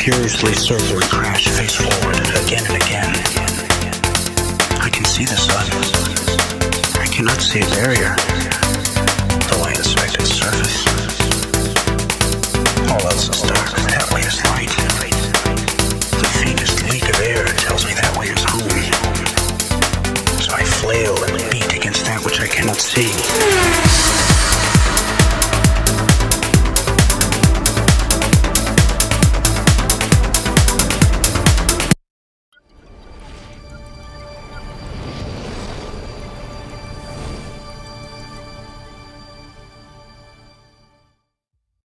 furiously circle and crash face forward again and again. I can see the sun. I cannot see a barrier, though I inspect its surface. All else is dark, that way is light. The faintest leak of air tells me that way is home. So I flail and beat against that which I cannot see.